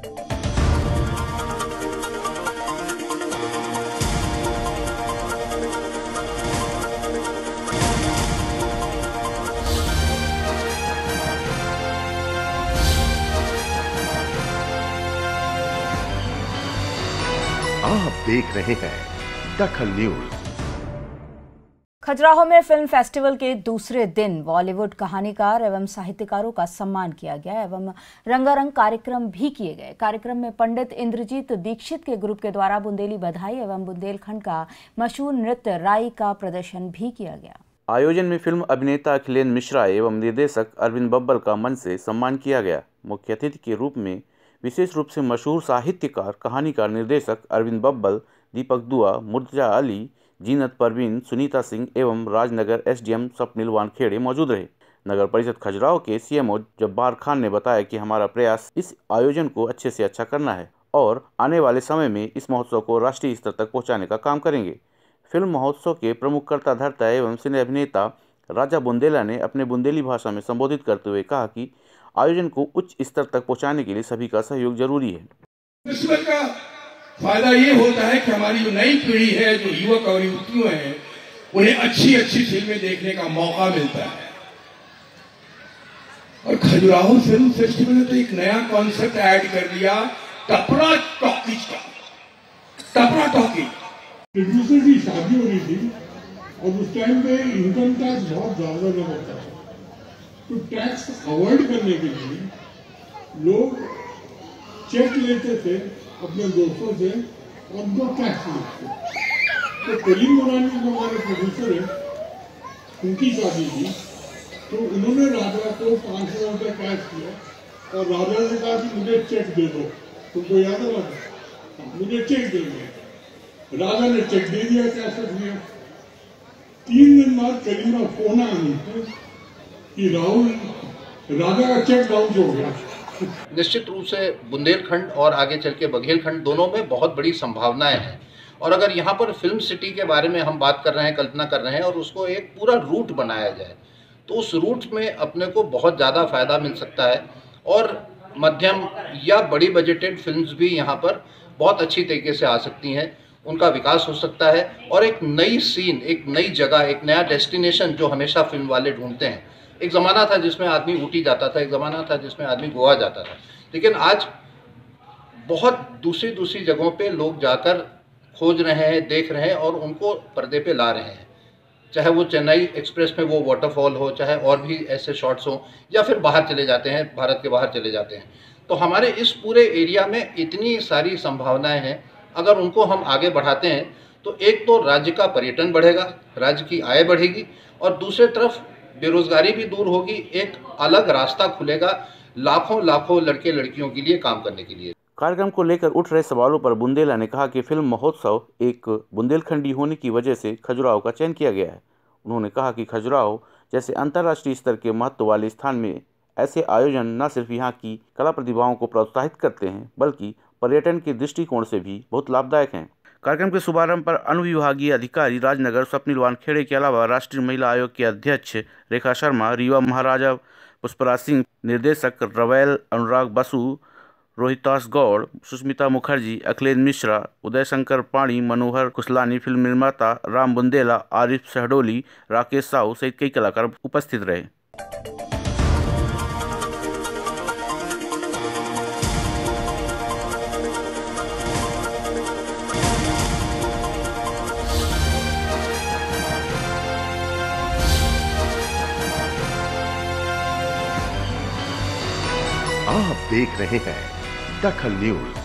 आप देख रहे हैं दखल न्यूज। खजुराहो में फिल्म फेस्टिवल के दूसरे दिन बॉलीवुड कहानीकार एवं साहित्यकारों का सम्मान किया गया एवं रंगारंग कार्यक्रम भी किए गए। कार्यक्रम में पंडित इंद्रजीत दीक्षित के ग्रुप के द्वारा बुंदेली बधाई एवं बुंदेलखंड का मशहूर नृत्य राई का प्रदर्शन भी किया गया। आयोजन में फिल्म अभिनेता अखिलेश मिश्रा एवं निर्देशक अरविंद बब्बल का मंच से सम्मान किया गया। मुख्य अतिथि के रूप में विशेष रूप से मशहूर साहित्यकार, कहानीकार, निर्देशक अरविंद बब्बल, दीपक दुआ, मुर्तजा अली, जीनत परवीन, सुनीता सिंह एवं राजनगर एसडीएम स्वप्निल वानखेड़े मौजूद रहे। नगर परिषद खजुराहो के सीएमओ जब्बार खान ने बताया कि हमारा प्रयास इस आयोजन को अच्छे से अच्छा करना है और आने वाले समय में इस महोत्सव को राष्ट्रीय स्तर तक पहुंचाने का काम करेंगे। फिल्म महोत्सव के प्रमुख कर्ता धर्ता एवं सिने अभिनेता राजा बुंदेला ने अपने बुंदेली भाषा में संबोधित करते हुए कहा कि आयोजन को उच्च स्तर तक पहुंचाने के लिए सभी का सहयोग जरूरी है। फेस्टिवल का फायदा ये होता है कि हमारी जो नई पीढ़ी है, जो युवक और युवतियों हैं, उन्हें अच्छी अच्छी फिल्में देखने का मौका मिलता है। और खजुराहो फिल्म फेस्टिवल ने तो एक नया कॉन्सेप्ट ऐड कर दिया, टपरा टॉकीज का। टपरा टॉकीज एक दूसरे की शादी हो रही थी और उस टाइम पे इनकम टैक्स बहुत ज्यादा लगता था, तो टैक्स अवॉइड करने के लिए लोग चेक लेते थे अपने दोस्तों से और उनको टैक्स लेते थे। तो कलीम मुरानी जो हमारे प्रोड्यूसर है, उनकी शादी थी, तो उन्होंने राजा को 500 रुपये कैश किया और राजा ने कहा कि मुझे चेक दे दो। तुमको याद है राजा? मुझे चेक दे दो। राजा ने चेक दे दिया, कैश रख दिया। 3 दिन बाद कलीम का फोन आया कि राहुल, राजा का चेक बाउंस हो गया। निश्चित रूप से बुंदेलखंड और आगे चल के बघेलखंड दोनों में बहुत बड़ी संभावनाएं हैं और अगर यहाँ पर फिल्म सिटी के बारे में हम बात कर रहे हैं, कल्पना कर रहे हैं और उसको एक पूरा रूट बनाया जाए तो उस रूट में अपने को बहुत ज़्यादा फायदा मिल सकता है और मध्यम या बड़ी बजटेड फिल्म्स भी यहाँ पर बहुत अच्छी तरीके से आ सकती हैं, उनका विकास हो सकता है और एक नई सीन, एक नई जगह, एक नया डेस्टिनेशन जो हमेशा फिल्म वाले ढूंढते हैं। एक ज़माना था जिसमें आदमी ऊटी जाता था, एक ज़माना था जिसमें आदमी गोवा जाता था, लेकिन आज बहुत दूसरी जगहों पे लोग जाकर खोज रहे हैं, देख रहे हैं और उनको पर्दे पे ला रहे हैं। चाहे वो चेन्नई एक्सप्रेस में वो वाटरफॉल हो, चाहे और भी ऐसे शॉट्स हो, या फिर बाहर चले जाते हैं, भारत के बाहर चले जाते हैं। तो हमारे इस पूरे एरिया में इतनी सारी संभावनाएँ हैं, अगर उनको हम आगे बढ़ाते हैं तो एक तो राज्य का पर्यटन बढ़ेगा, राज्य की आय बढ़ेगी और दूसरी तरफ बेरोजगारी भी दूर होगी, एक अलग रास्ता खुलेगा लाखों लड़के लड़कियों के लिए काम करने के लिए। कार्यक्रम को लेकर उठ रहे सवालों पर बुंदेला ने कहा कि फिल्म महोत्सव एक बुंदेलखंडी होने की वजह से खजुराहो का चयन किया गया है। उन्होंने कहा कि खजुराहो जैसे अंतर्राष्ट्रीय स्तर के महत्व वाले स्थान में ऐसे आयोजन न सिर्फ यहाँ की कला प्रतिभाओं को प्रोत्साहित करते हैं बल्कि पर्यटन के दृष्टिकोण से भी बहुत लाभदायक हैं। कार्यक्रम के शुभारंभ पर अनुविभागीय अधिकारी राजनगर स्वप्निल वानखेड़े के अलावा राष्ट्रीय महिला आयोग के अध्यक्ष रेखा शर्मा, रीवा महाराजा पुष्पराज सिंह, निर्देशक रवैल अनुराग बसु, रोहितास गौड़, सुष्मिता मुखर्जी, अखिलेश मिश्रा, उदय शंकर पाणी, मनोहर कुशलानी, फिल्म निर्माता राम बुंदेला, आरिफ शहडोली, राकेश साहू सहित कई कलाकार उपस्थित रहे। आप देख रहे हैं दखल न्यूज।